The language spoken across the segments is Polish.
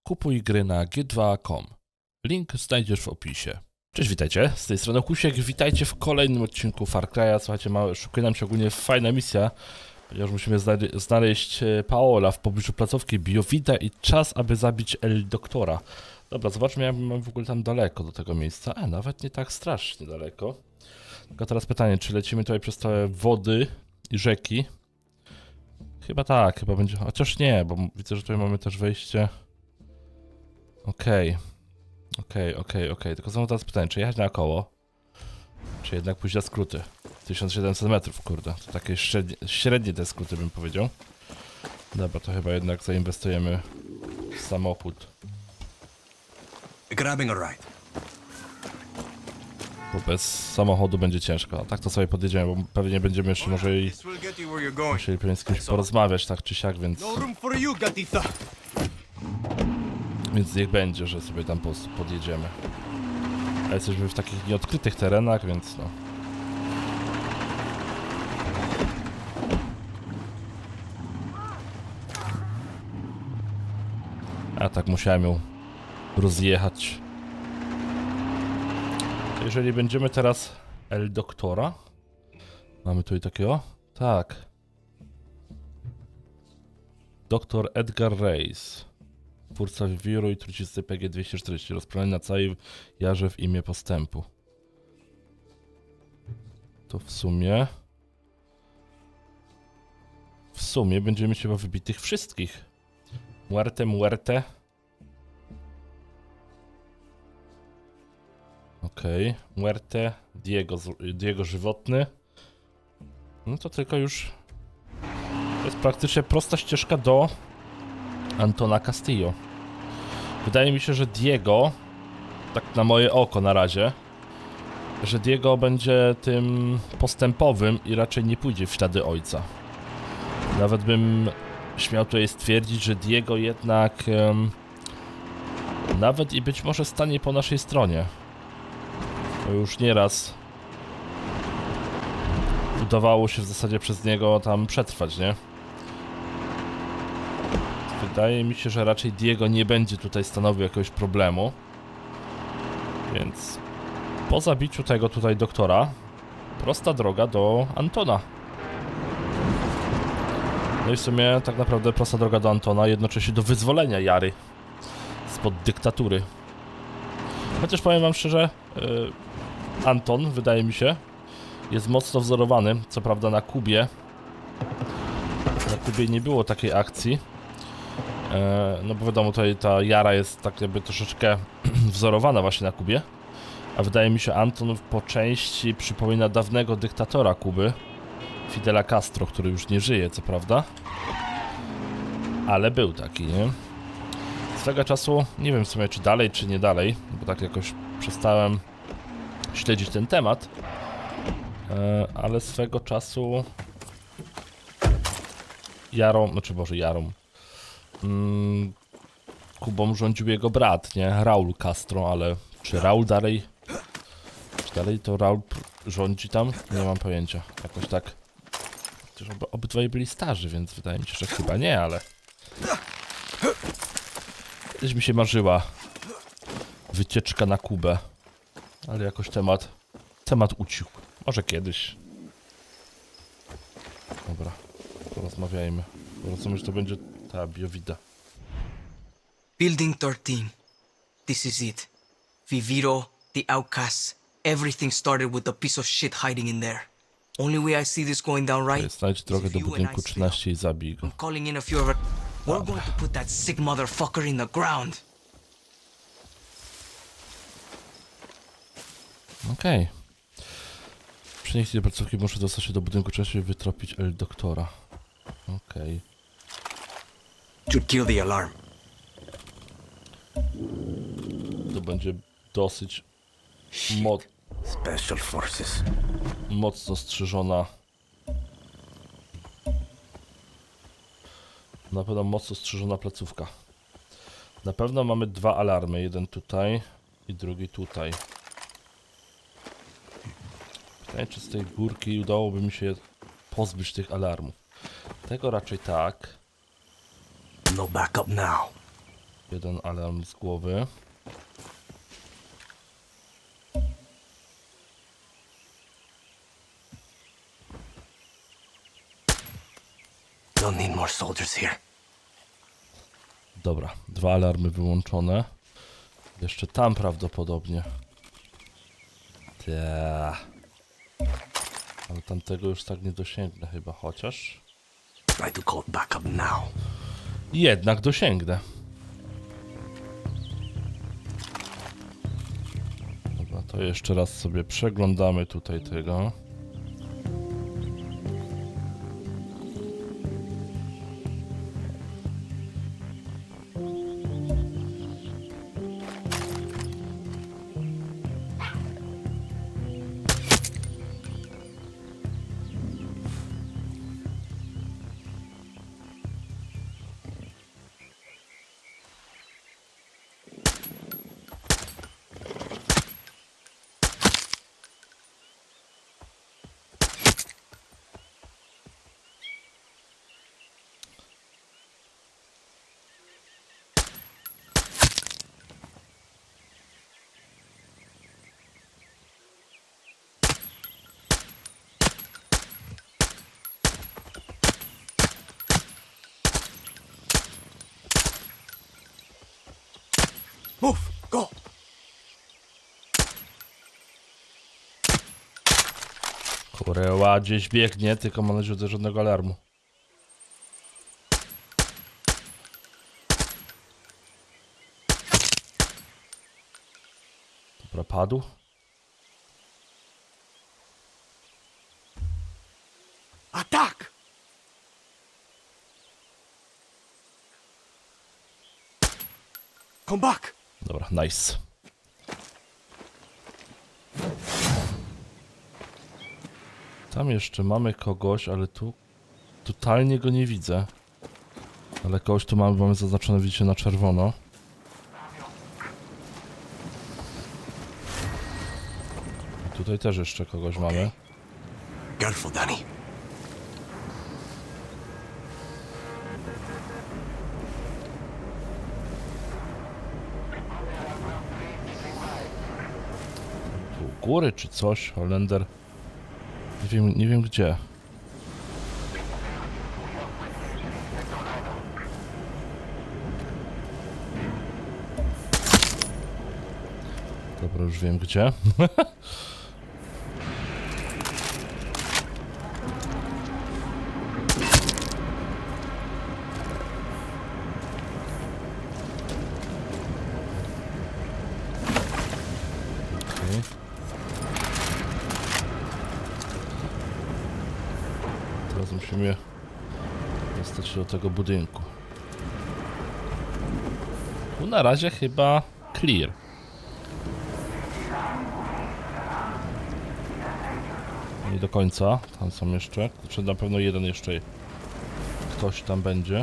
Kupuj gry na g2.com. Link znajdziesz w opisie. Cześć, witajcie, z tej strony Kusiek, witajcie w kolejnym odcinku Far Cry'a. Słuchajcie, szukuje nam się ogólnie fajna misja, ponieważ musimy znaleźć Paola w pobliżu placówki Biowida i czas, aby zabić El Doktora. Dobra, zobaczmy, jak mam w ogóle tam daleko do tego miejsca. Nawet nie tak strasznie daleko. Tylko teraz pytanie, czy lecimy tutaj przez te wody i rzeki? Chyba tak, chyba będzie, chociaż nie, bo widzę, że tutaj mamy też wejście. Okej, tylko znowu teraz pytanie, czy jechać naokoło, czy jednak pójść na skróty? 1700 metrów, kurde, to takie średnie te skróty bym powiedział. Dobra, to chyba jednak zainwestujemy w samochód. Grabbing a ride. Bo bez samochodu będzie ciężko, a tak to sobie podjedziemy, bo pewnie będziemy jeszcze może i musieli pewnie z kimś porozmawiać, tak czy siak, więc niech będzie, że sobie tam podjedziemy. A jesteśmy w takich nieodkrytych terenach, więc no. A tak musiałem ją rozjechać. Jeżeli będziemy teraz El Doktora. Mamy tutaj takiego? Tak. Doktor Edgar Reyes. Twórca wiru i trucizny PG-240. Rozpalony na całej jarze w imię postępu. To w sumie... będziemy mieć chyba wybitych wszystkich. Muerte. Okej, Muerte, Diego żywotny. No to tylko już... To jest praktycznie prosta ścieżka do Antona Castillo. Wydaje mi się, że Diego, tak na moje oko na razie, że Diego będzie tym postępowym i raczej nie pójdzie w ślady ojca. Nawet bym śmiał tutaj stwierdzić, że Diego jednak nawet i być może stanie po naszej stronie. Bo już nieraz udawało się w zasadzie przez niego tam przetrwać, nie? Wydaje mi się, że raczej Diego nie będzie tutaj stanowił jakiegoś problemu. Więc po zabiciu tego tutaj doktora, prosta droga do Antona. No i w sumie tak naprawdę prosta droga do Antona, jednocześnie do wyzwolenia Jary spod dyktatury. Chociaż powiem wam szczerze, Anton, wydaje mi się, jest mocno wzorowany, co prawda na Kubie. Na Kubie nie było takiej akcji. No bo wiadomo, tutaj ta Jara jest tak jakby troszeczkę wzorowana właśnie na Kubie. A wydaje mi się, Anton po części przypomina dawnego dyktatora Kuby, Fidela Castro, który już nie żyje, co prawda. Ale był taki, nie? Swego czasu, nie wiem w sumie czy dalej, czy nie dalej, bo tak jakoś przestałem śledzić ten temat. Ale swego czasu Kubą rządził jego brat, nie? Raul Castro, ale czy Raul dalej... Czy dalej to Raul rządzi tam? Nie mam pojęcia. Jakoś tak... Chociaż obydwaj byli starzy, więc wydaje mi się, że chyba nie, ale... Kiedyś mi się marzyła wycieczka na Kubę. Ale jakoś temat ucichł. Może kiedyś. Dobra, porozmawiajmy. Rozumiem, że to będzie ta Biowida. Building 13. This is it. Viviro, the outcasts. Everything started with a piece of shit hiding in there. Only way I see this going down right. Znajdź drogę do budynku 13 i zabij go. I'm calling in a few of our... We're going to put that sick motherfucker in the ground. Okej. Przenieść do placówki, muszę dostać się do budynku 13 i wytropić El Doktora. Okej. Should kill the alarm. To będzie dosyć Special forces. mocno strzyżona. Na pewno mocno strzyżona placówka. Na pewno mamy dwa alarmy. Jeden tutaj i drugi tutaj. Pytanie, czy z tej górki udałoby mi się pozbyć tych alarmów. Tego raczej tak. No backup now. Jeden alarm z głowy. Don't need more soldiers here. Dobra, 2 alarmy wyłączone. Jeszcze tam prawdopodobnie. Ale tamtego już tak nie dosięgnę chyba, chociaż... Try to call backup now. Jednak dosięgnę. Dobra, to jeszcze raz sobie przeglądamy tutaj tego. Move! Go! Kureła gdzieś biegnie, tylko mam nadzieję, że żadnego alarmu. Dobra, padł. Attack! Come back! Dobra, nice. Tam jeszcze mamy kogoś, ale tu totalnie go nie widzę. Ale kogoś tu mamy zaznaczone, widzicie, na czerwono. I tutaj też jeszcze kogoś mamy. Careful, Danny. Tu u góry czy coś, Holender. Nie wiem gdzie. Dobra, już wiem gdzie. Okay. Teraz musimy dostać się do tego budynku. Tu na razie chyba clear. Nie do końca, tam są jeszcze, znaczy na pewno jeden jeszcze ktoś tam będzie.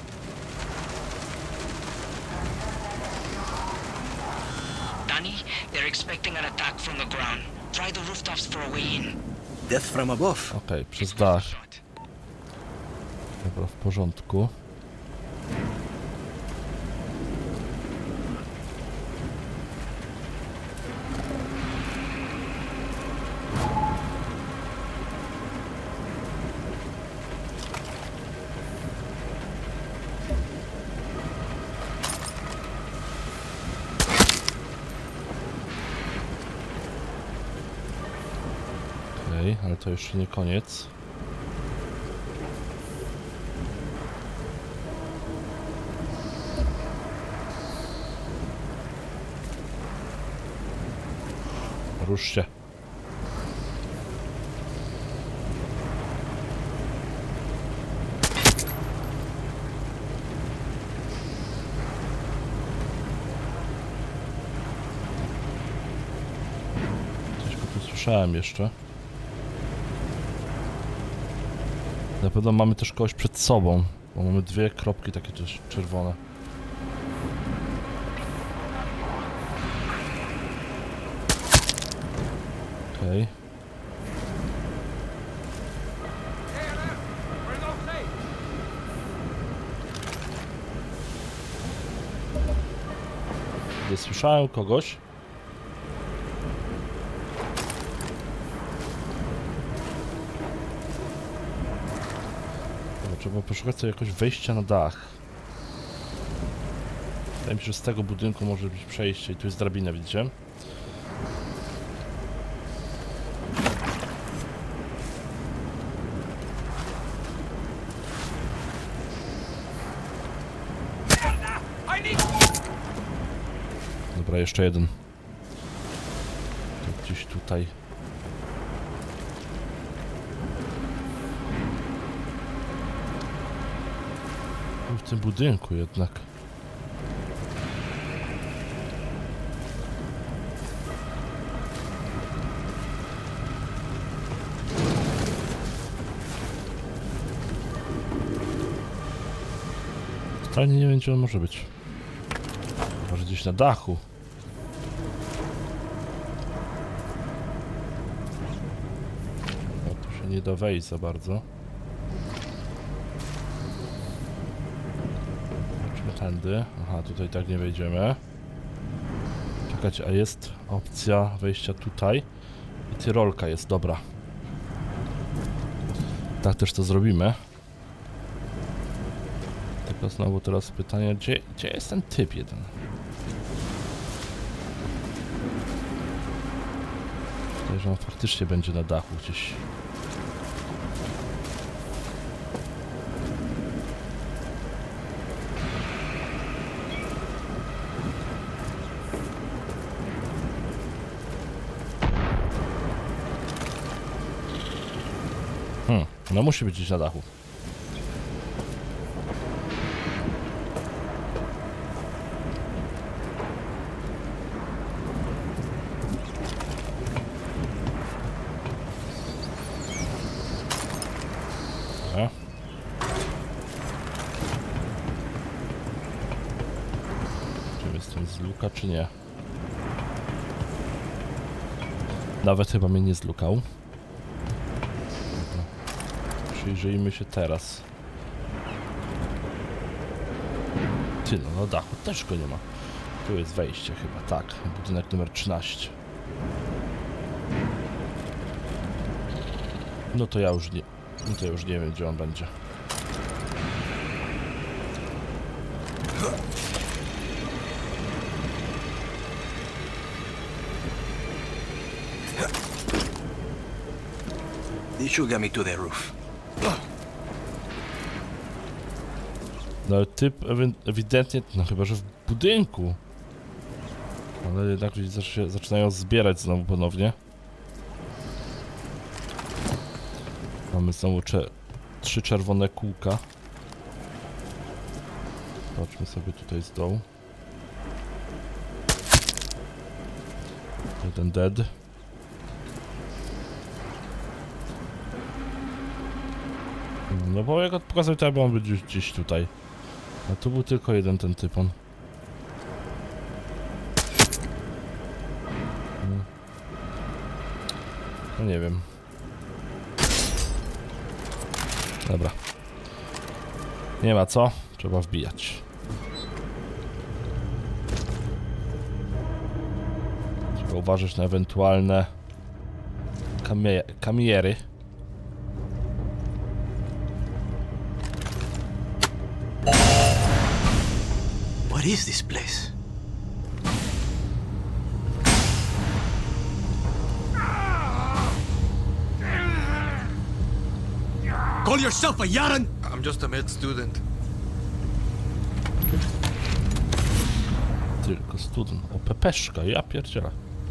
Danny, they're expecting an attack from the ground. Try the rooftops for a way in. Death from above. Okej, przez dach. Dobra, w porządku. Okej, ale to jeszcze nie koniec. Rusz się. Coś go tu słyszałem jeszcze. Na pewno mamy też kogoś przed sobą, bo mamy dwie kropki takie też czerwone. Okej. Nie słyszałem kogoś. Dobra, trzeba poszukać sobie jakoś wejścia na dach. Wydaje mi się, że z tego budynku może być przejście i tu jest drabina, widzicie? Dobra, jeszcze jeden. To gdzieś tutaj. W tym budynku jednak. Totalnie nie wiem, gdzie on może być. Może gdzieś na dachu. O, tu się nie da wejść za bardzo. Zobaczmy tędy. Aha, tutaj tak nie wejdziemy. Czekajcie, a jest opcja wejścia tutaj. I tyrolka jest, dobra. Tak też to zrobimy. Tylko znowu teraz pytanie, gdzie jest ten typ jeden? Myślę, że on faktycznie będzie na dachu gdzieś. No musi być gdzieś na dachu. Czy jestem z luka, czy nie? Nawet chyba mnie nie zlukał. Przyjrzyjmy się teraz. Ty, no na dachu też go nie ma. Tu jest wejście chyba, tak. Budynek numer 13. No to ja już nie... No to ja już nie wiem, gdzie on będzie. This should get me to the roof. No ale typ ewidentnie, no chyba, że w budynku. Ale jednak widzę, że się zaczynają zbierać znowu ponownie. Mamy znowu 3 czerwone kółka. Patrzmy sobie tutaj z dołu. Jeden dead. No bo jak pokazał, to on był gdzieś tutaj. A tu był tylko jeden ten typon. No nie wiem. Dobra. Nie ma co. Trzeba wbijać. Trzeba uważać na ewentualne kamiery. What is this place? Call yourself a Yaran? I'm just a med student. Tylko student. O, pepeszka, ja pierdzielę.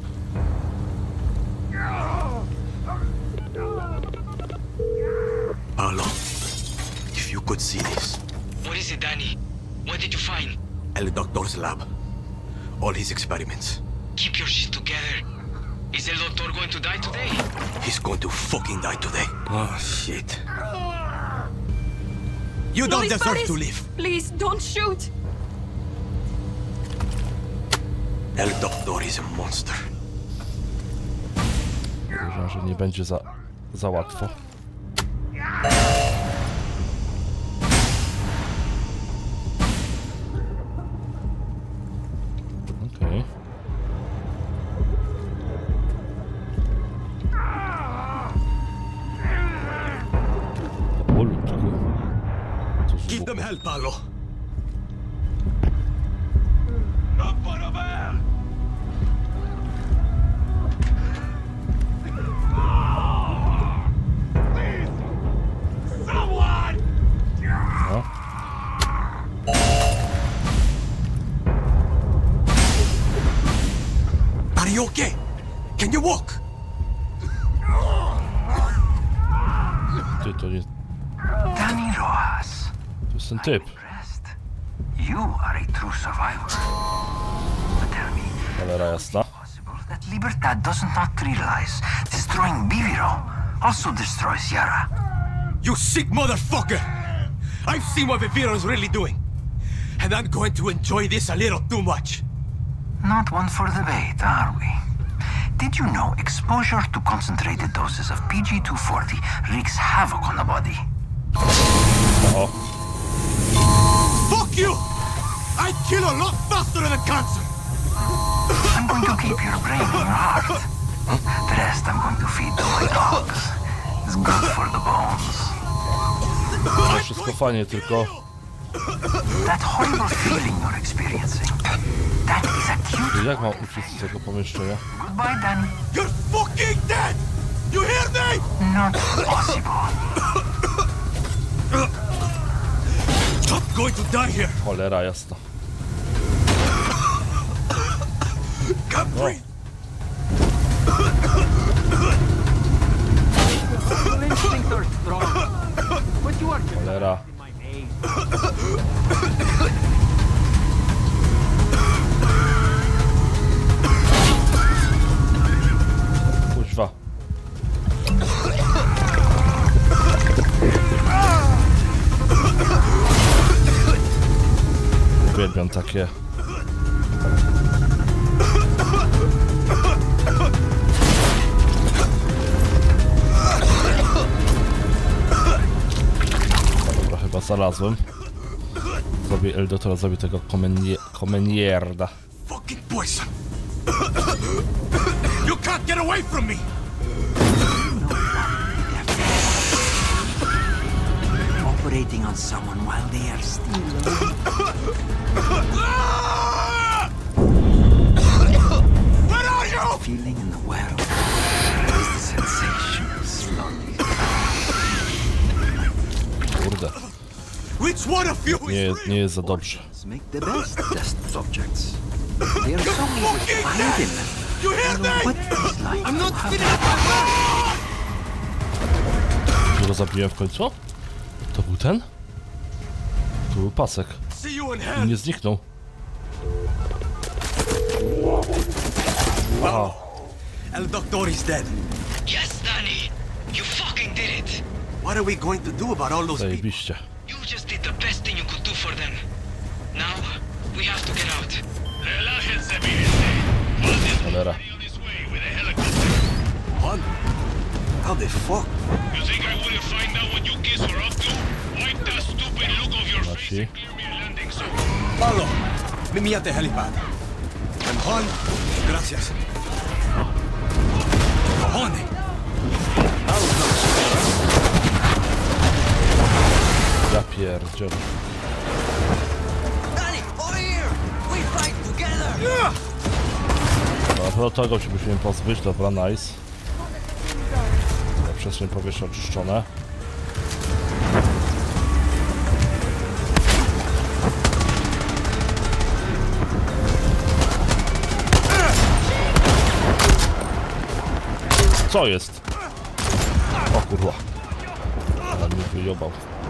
Arlo, if you could see this. What is it, Danny? What did you find? El Doctor's lab. All his experiments. Keep your shit together. Is El Doctor going to die today? He's going to fucking die today. Oh, shit. You don't deserve to live. Please, don't shoot! El Doctor is a monster. Wiedziałem, że nie będzie za łatwo. Okej. Give them hell, Paolo. No. Are you okay? Can you walk? Ty, to nie... Danny Rojas. To jest ten typ. Impressed. You are a true survivor. But tell me, Cholera jasna. possible that Libertad does not realize destroying Viviro also destroys Yara? You sick motherfucker! I've seen what Viviro's really doing. And I'm going to enjoy this a little too much. Not one for debate, are we? Did you know exposure to concentrated doses of PG-240 wreaks havoc on the body? O, Fuck you! I'd kill a lot faster than cancer! I'm going to keep your brain in your heart. The rest I'm going to feed to my dogs. It's good for the bones. to wszystko fajnie, tylko... That horrible feeling you're experiencing, that is acute. Jak mam uciec z tego pomieszczenia? Goodbye, Danny. You're fucking dead! You hear me? Not possible. I'm going to die here. Cholera jasna. Can't breathe. Instincts are strong, but you are just Cholera. in my name. Kuźwa. Uwielbiam takie. Dobra, chyba znalazłem. Zrobię El Doctora, zrobię tego komenierda. Fucking poison. You can't get away from me. Operating on someone while they are still Where are you? feeling in the world. Is the sensation slowly. Kurde, Which one of you is nie jest za dobrze. Make the best test subjects. They are so easy to find in them. You hear me? What is like I'm not to have finished my work. Czy go zabiłem w końcu? To był ten? Tu był pasek. See you in I hell. nie zniknął. Wow. El Doctor is dead. Yes, Danny! You fucking did it! What are we going to do about all those people? Zajebiście. You just did the best thing you could do for them. Now, we have to get out. Cholera. What? How the fuck? You think I wouldn't find out what you kids were up to? Wipe that stupid look off your face Nasi. and clear me a landing zone. Paulo, meet me at the helipad. And Juan, gracias. Cojones. That was not Ja pierdzielę. Danny, over here! We fight together! No, tego się musimy pozbyć, dobra, nice. Przestrzeń powietrza oczyszczone. Co jest? O kurwa. Ale mnie wyjobał.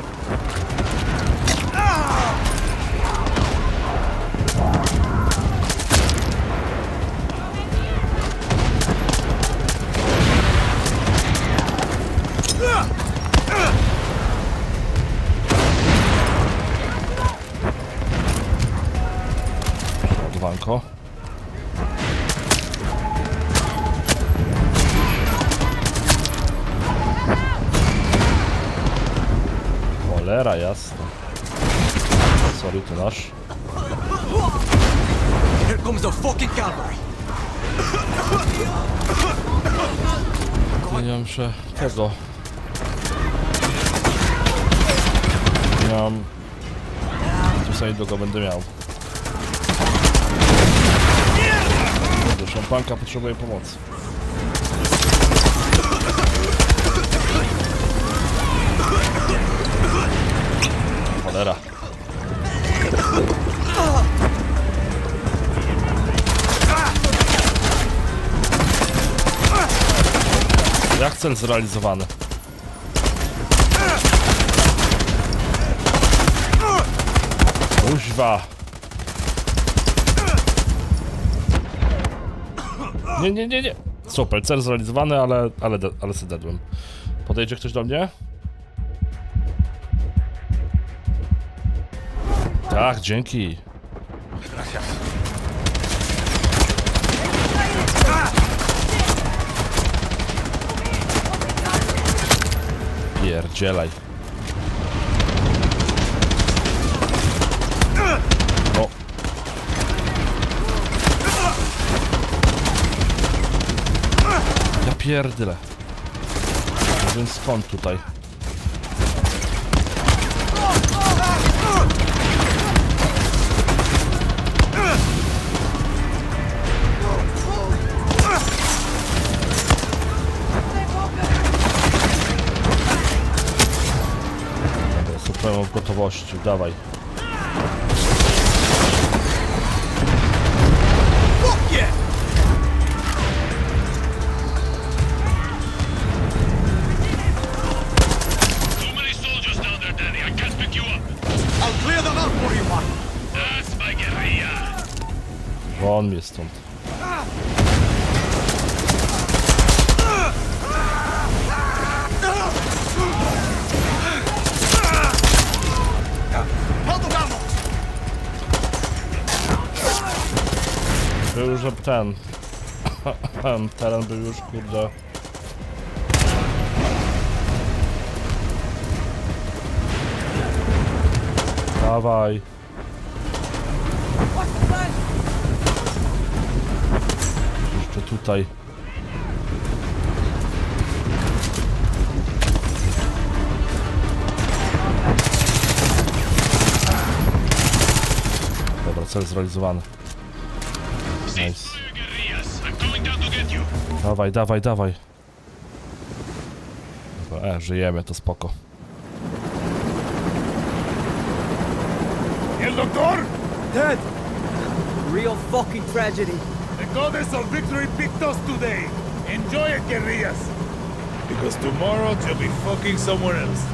Ładowanko. Cholera jasna. Sorry, to nasz. Here comes the fucking cavalry. Nie mam jeszcze tego. Nie mam co niedługo będę miał. Szampanka potrzebuje pomocy. Cholera. Jak cel zrealizowany? Kuźwa. Nie. Super, cel zrealizowany, ale se dedłem. Podejdzie ktoś do mnie? Tak, dzięki. Pierdzielaj. O. Ja pierdyle. Więc skąd tutaj? Supremo w gotowości, dawaj. Won mnie stąd. Był już ten teren był już, kurde. Dawaj. Jeszcze tutaj. Dobra, cel zrealizowany. Nice. Dawaj. Dobra, żyjemy, to spoko. El doctor? Dead! Real fucking tragedy. The goddess of victory picked us today. Enjoy it, guerrillas. Because tomorrow you'll be fucking somewhere else.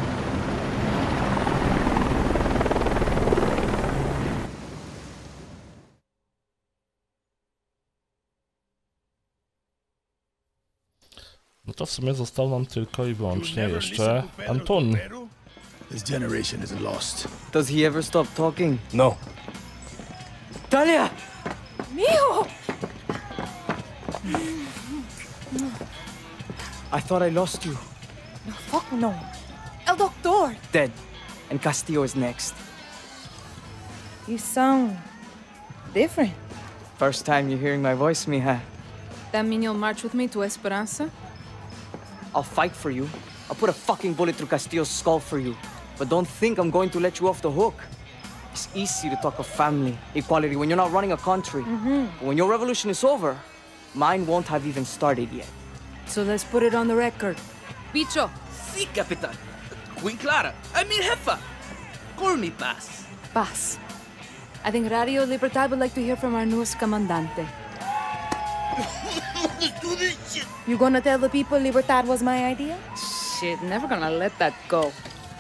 No to w sumie został nam tylko i wyłącznie jeszcze Anton. This generation is lost. Does he ever stop talking? No. Talia! Mijo! I thought I lost you. No, fuck no. El Doctor! Dead. And Castillo is next. You sound different. First time you're hearing my voice, mija. That mean you'll march with me to Esperanza? I'll fight for you. I'll put a fucking bullet through Castillo's skull for you. But don't think I'm going to let you off the hook. It's easy to talk of family, equality when you're not running a country. But when your revolution is over, mine won't have even started yet. So let's put it on the record. Bicho! Sí, Capitán. Queen Clara. I mean, Jefa. Call me Paz. Paz. I think Radio Libertad would like to hear from our newest commandante. Let's do this shit. You gonna tell the people Libertad was my idea? Shit, never gonna let that go.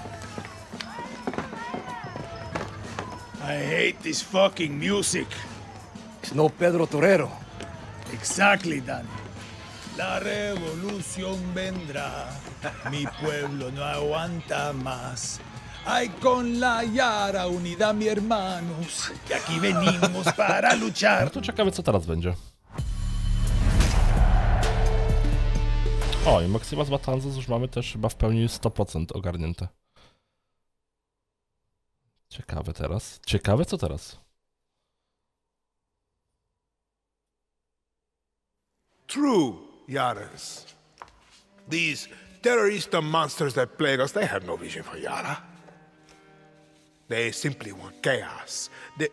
I hate this fucking music. It's no Pedro Torero. Exactly, Dan. La revolución vendrá. Mi pueblo no aguanta más. Ay, con la Yara, unidad, mi hermanos. Que aquí venimos para No luchar. to ciekawe, co teraz będzie. O, i Maxima z Matanzas już mamy też chyba w pełni 100% ogarnięte. Ciekawe teraz. Ciekawe, co teraz. True, Yaras. These terrorist monsters that plague us, they have no vision for Yara. They simply want chaos.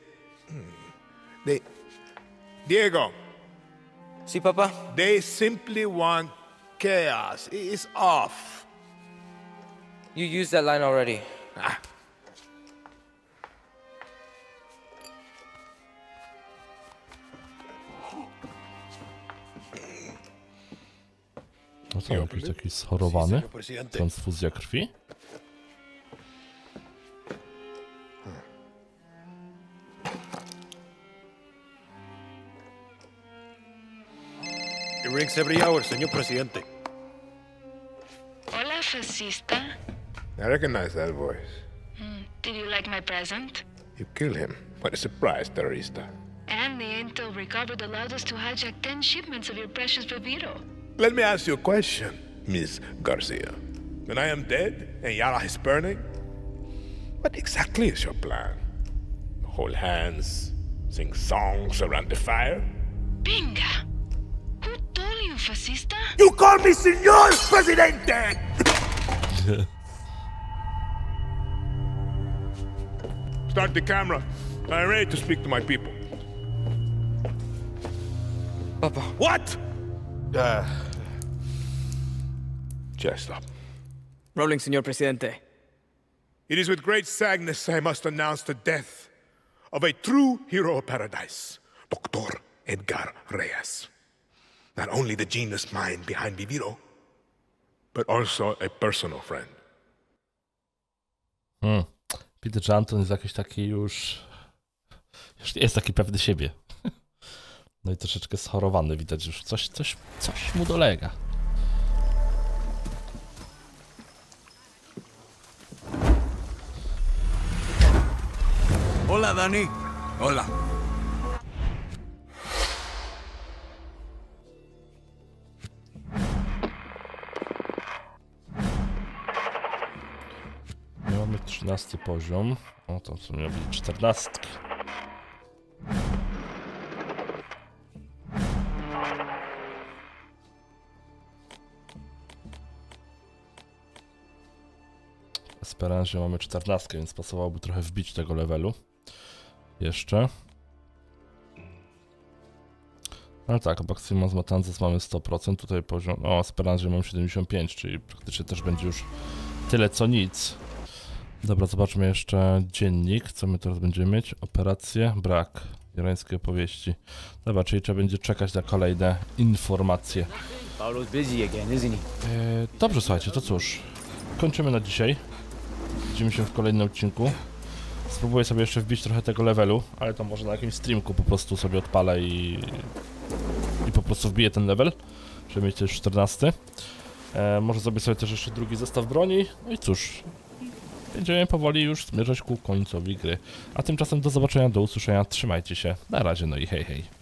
Diego. Sí, Papa? They simply want chaos. It's off. You used that line already. No co, jakiś taki schorowany? Transfuzja krwi? It rings every hour, señor presidente. Hola, fascista. I recognize that voice. Did you like my present? You killed him. What a surprise, terrorista. And the intel recovered allowed us to hijack 10 shipments of your precious Viviro. Let me ask you a question, Miss Garcia. When I am dead and Yara is burning, what exactly is your plan? Hold hands, sing songs around the fire? Pinga! Who told you, fascista? You call me Señor Presidente! Start the camera. I'm ready to speak to my people. Papa. What? Just stop. Rolling, Señor Presidente. It is with great sadness I must announce the death of a true hero of paradise, Dr. Edgar Reyes. Not only the genius mind behind Viviro, but also a personal friend. Widzę, że Anton jest jakiś taki już nie jest taki pewny siebie. No i troszeczkę schorowany, widać już coś mu dolega. Hola, Dani. Hola. Mamy 13 poziom. O, to co miał być 14. Esperanzie mamy 14, więc pasowałoby trochę wbić tego levelu. Jeszcze. Ale tak, Baximo z Matanzas mamy 100%, tutaj poziom... O, Esperanzie mam 75%, czyli praktycznie też będzie już tyle co nic. Dobra, zobaczmy jeszcze dziennik, co my teraz będziemy mieć. Operacje, brak, irańskie opowieści. Dobra, czyli trzeba będzie czekać na kolejne informacje. Dobrze, słuchajcie, to cóż, kończymy na dzisiaj. Widzimy się w kolejnym odcinku. Spróbuję sobie jeszcze wbić trochę tego levelu, ale to może na jakimś streamku po prostu sobie odpalę i po prostu wbiję ten level, żeby mieć też 14. Może zrobię sobie też jeszcze drugi zestaw broni. No i cóż, będziemy powoli już zmierzać ku końcowi gry. A tymczasem do zobaczenia, do usłyszenia, trzymajcie się, na razie, no i hej hej.